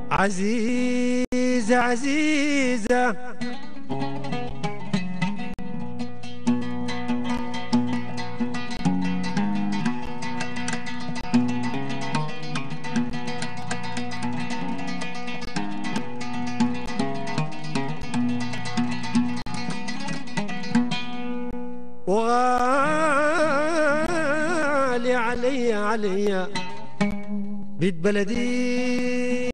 عزيزة عزيزة وغالي علي علي بيت بلدي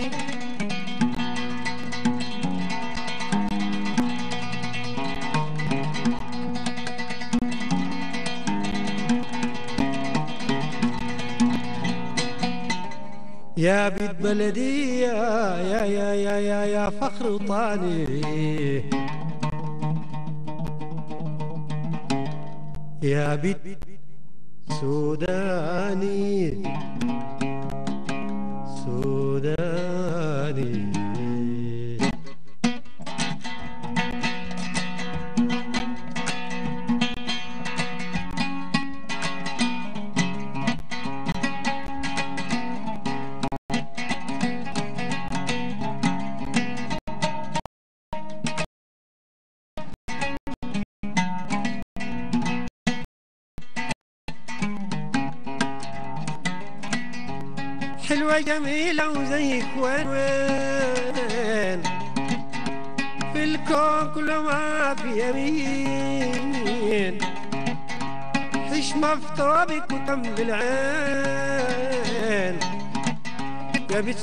يا بيت بلدي يا فخر وطاني يا بيت سوداني سوداني حلوة جميلة وزيك وين وين في الكون كله ما في يمين حشمة في ثوبك وتم بالعين يا بيت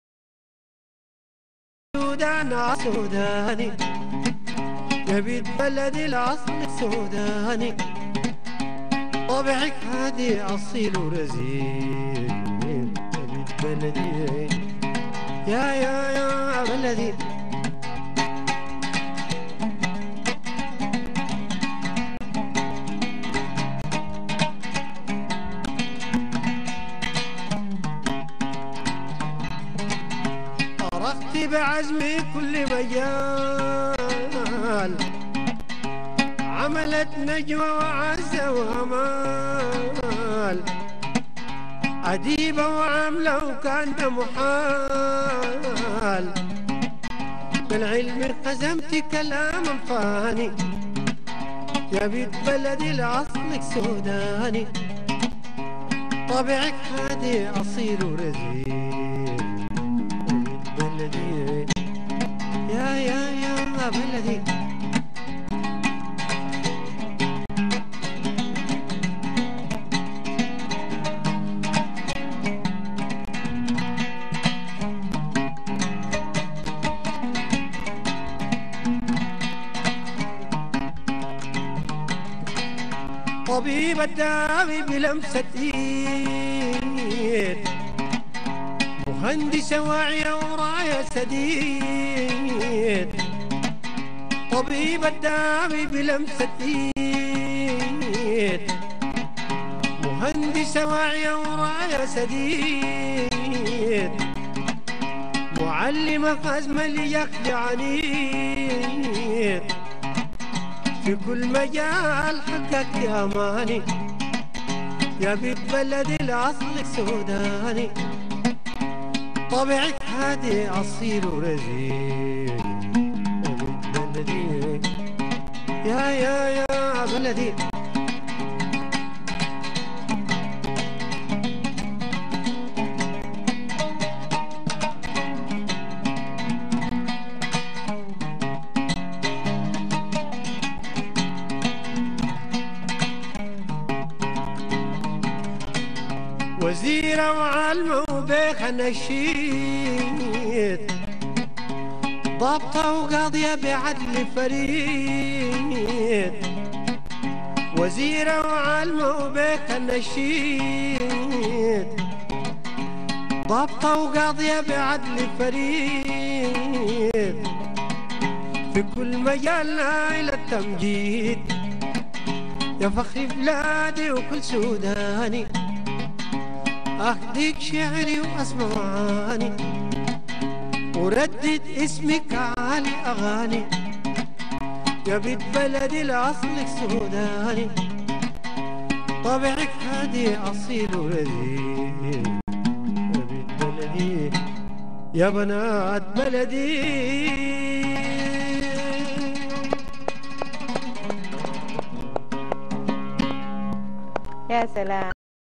سودان سوداني يا بيت بلدي الأصل سوداني طبعك هادي أصيل ورزين بلدي يا بلدي عرفت بعزمي كل مجال عملت نجوى وعزة وأمال عديبة وعاملة وكان ده محال بالعلم قسمت كلام فاني يا بيت بلدي لأصلك سوداني طبعك هادي أصيل ورزين يا بيت بلدي يا بلدي طبيب الداوي بلمسة ايد مهندسة واعية وراية سديد طبيب الداوي بلمسة ايد مهندسة واعية وراية سديد معلمة خزمة ليخلي عنيد في كل مجال حقك يا ماني يا بيت بلدي لأصلك سوداني طبعك هادي أصيل ورزين يا بيت بلدي يا بلدي وزيرة وعالمة وبيخة نشيد ضابطة وقاضية بعدل فريد وزيرة وعالمة وبيخة نشيد ضابطة وقاضية بعدل فريد في كل مجال نايل التمجيد يا فخر بلادي وكل سوداني أهديك شعري وأسمع معاني وردد اسمك على أغاني يا بيت بلدي لأصلك سوداني طبعك هادي أصيل ورزين يا بيت بلدي يا بنات بلدي. يا سلام.